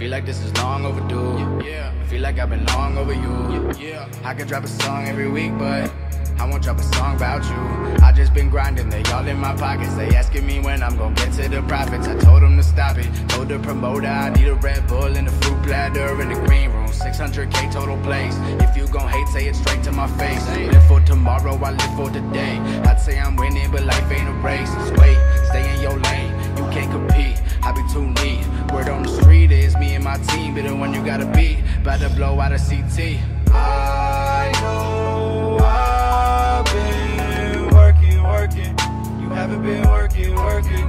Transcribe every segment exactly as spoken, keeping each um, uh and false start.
feel like this is long overdue. Yeah, I feel like I've been long over you. Yeah, I could drop a song every week, but I won't drop a song about you. I just been grinding, they all in my pockets. They asking me when I'm gonna get to the profits. I told them to stop it, told the promoter I need a Red Bull and a fruit platter in the green room. six hundred K total plays. If you gon' hate, say it straight to my face. Live for tomorrow, I live for today. I'd say I'm winning, but life ain't a race. Just wait, stay in your lane, you can't compete. I be too neat. Word on the street is me and my team be the one you gotta beat. About to blow out a C T. I know I've been working, working. You haven't been working, working.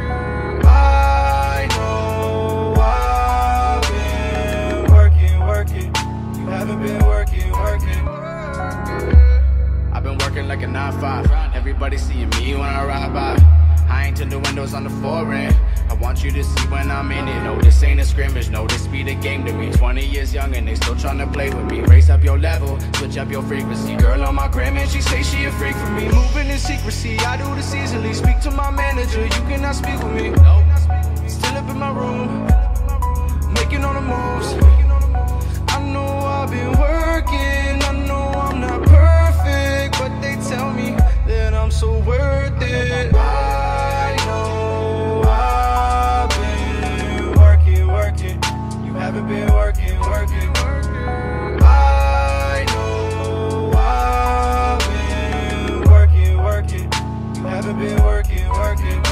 I know I've been working, working. You haven't been working, working. I've been working like a nine five. Everybody seeing me when I ride by. I ain't tint the windows on the foreign. I want you to see when I'm in it. No, this ain't a scrimmage, no, this be the game to me. Twenty years young and they still tryna play with me. Raise up your level, switch up your frequency. Girl on my gram and she say she a freak for me. Moving in secrecy, I do this easily. Speak to my manager, you cannot speak with me. Still up in my room, making all the moves. I know I've been working, I know I'm not perfect, but they tell me that I'm so worth it. I know I've been working, working. You haven't been working, working. I know I've been working, working. You haven't been working, working.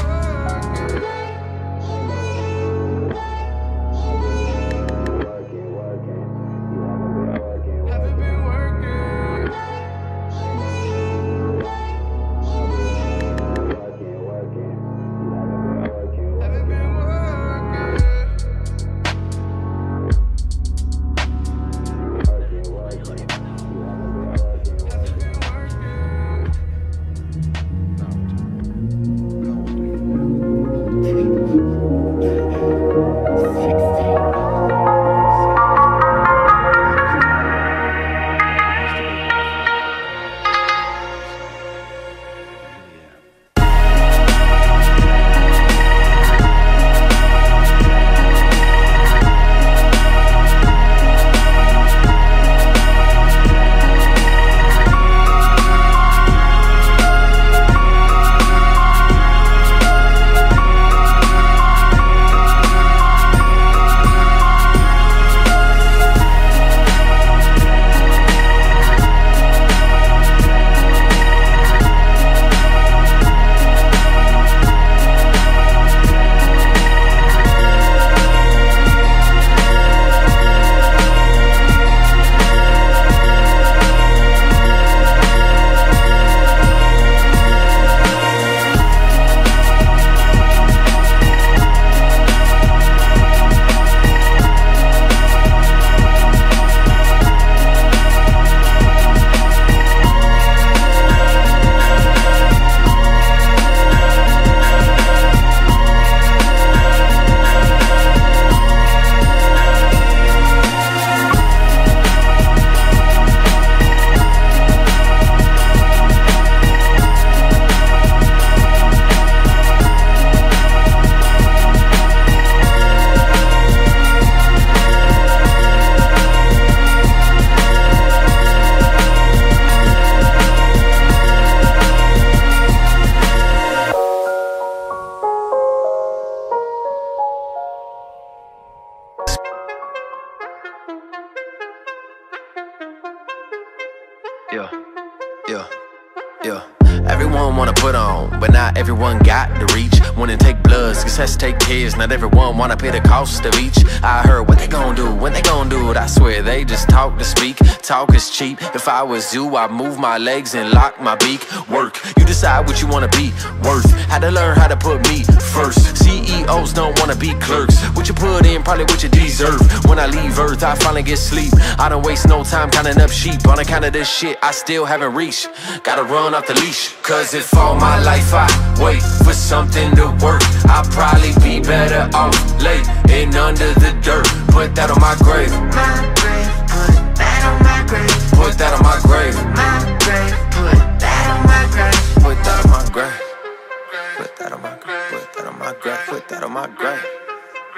Yeah, yeah, yeah. Everyone wanna put on, but not everyone got the reach. Wanna take blood, success take tears. Not everyone wanna pay the cost of each. I heard what they gon' do, when they gon' do it. I swear they just talk to speak. Talk is cheap. If I was you, I'd move my legs and lock my beak. Work, you decide what you wanna be worth. Had to learn how to put me first. C E Os don't wanna be clerks. What you put in, probably what you deserve. When I leave Earth, I finally get sleep. I don't waste no time counting up sheep. On account of this shit, I still haven't reached. Gotta run off the leash. Cause if all my life I wait for something to work, I'll probably be better off late and under the dirt. Put that on my grave. My grave, put that on my grave. Put that on my grave. My grave, put that on my grave. Put that on my grave. Put that on my grave. Put that on my grave. Put that on my grave. Put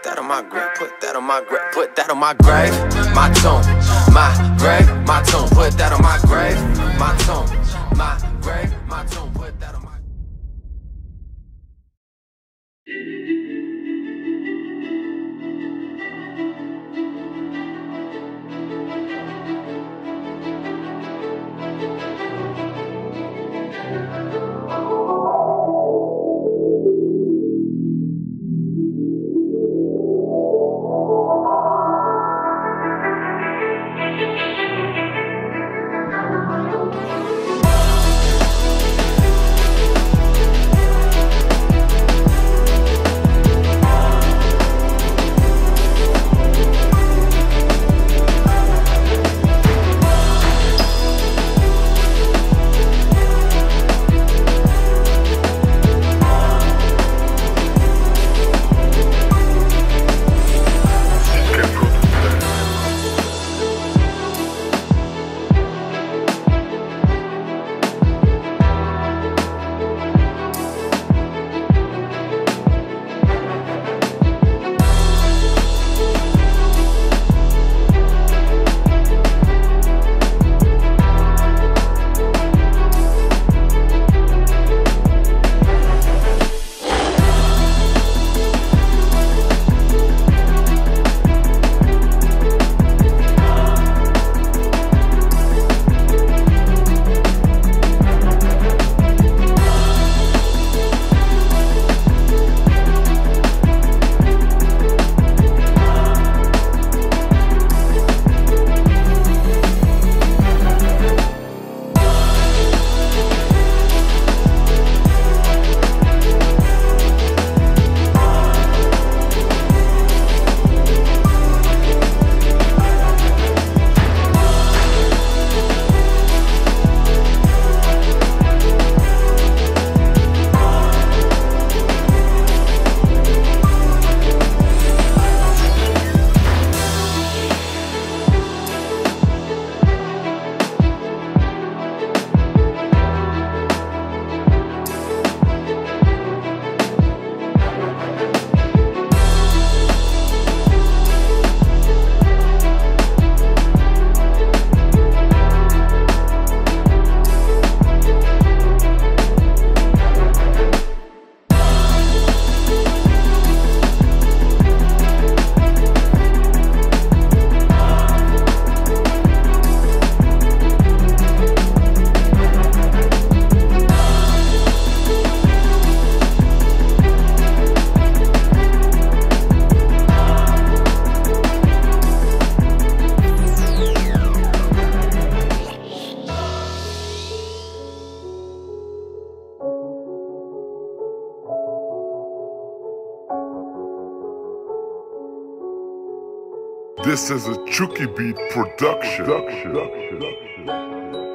that on my grave, put that on my grave, put that on my grave, my tomb, my grave, my tomb, put that on my grave, my tomb, my grave, my tomb, put that on my This is a Chucky Beat production. production.